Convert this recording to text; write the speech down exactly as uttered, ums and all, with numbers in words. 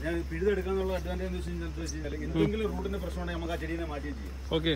ഞാൻ പിഴുതെടുക്കാന്നുള്ള അഡ്വാൻറ്റേജ് എന്ന് വെച്ച് കഴിഞ്ഞാൽ എന്തെങ്കിലും റൂട്ടിന്റെ പ്രശ്നമുണ്ടെങ്കിൽ നമുക്ക് ആ ചെടീനെ മാറ്റുകയും ചെയ്യും. ഓക്കെ.